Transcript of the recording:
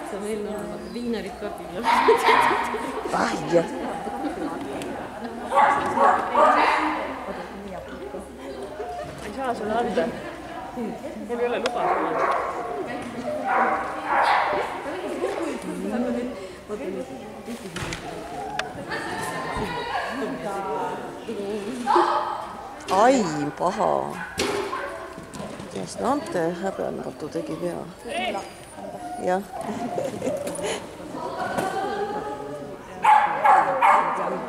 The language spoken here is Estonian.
See meil on viinerid ka küll. Ai, Ei saa sulle anda. Mul ei ole luba sulle. ai, paha. Teast Nante häbematu tegi pea. Jah.